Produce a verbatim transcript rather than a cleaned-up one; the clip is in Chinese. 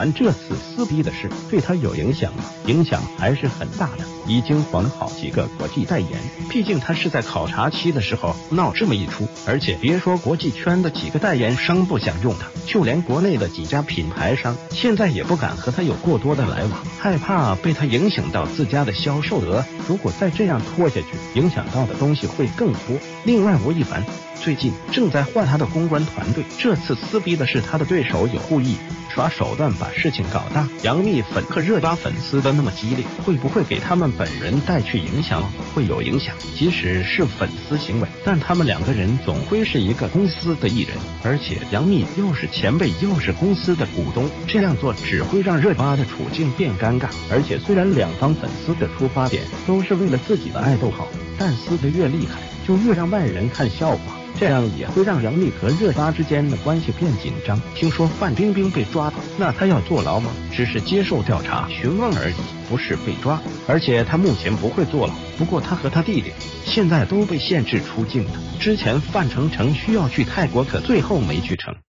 团这次撕逼的事对他有影响吗？影响还是很大的，已经黄了好几个国际代言。毕竟他是在考察期的时候闹这么一出，而且别说国际圈的几个代言商不想用他，就连国内的几家品牌商现在也不敢和他有过多的来往，害怕被他影响到自家的销售额。如果再这样拖下去，影响到的东西会更多。另外，吴亦凡最近正在换他的公关团队，这次撕逼的是他的对手有故意耍手段把事情搞大。杨幂粉和热巴粉丝的那么激烈，会不会给他们本人带去影响？会有影响。即使是粉丝行为，但他们两个人总归是一个公司的艺人，而且杨幂又是前辈又是公司的股东，这样做只会让热巴的处境变尴尬。而且虽然两方粉丝的出发点都是为了自己的爱豆好，但撕得越厉害，就越让外人看笑话。这样也会让杨幂和热巴之间的关系变紧张。听说范冰冰被抓了，那她要坐牢吗？只是接受调查询问而已，不是被抓。而且她目前不会坐牢，不过她和她弟弟现在都被限制出境的。之前范丞丞需要去泰国，可最后没去成。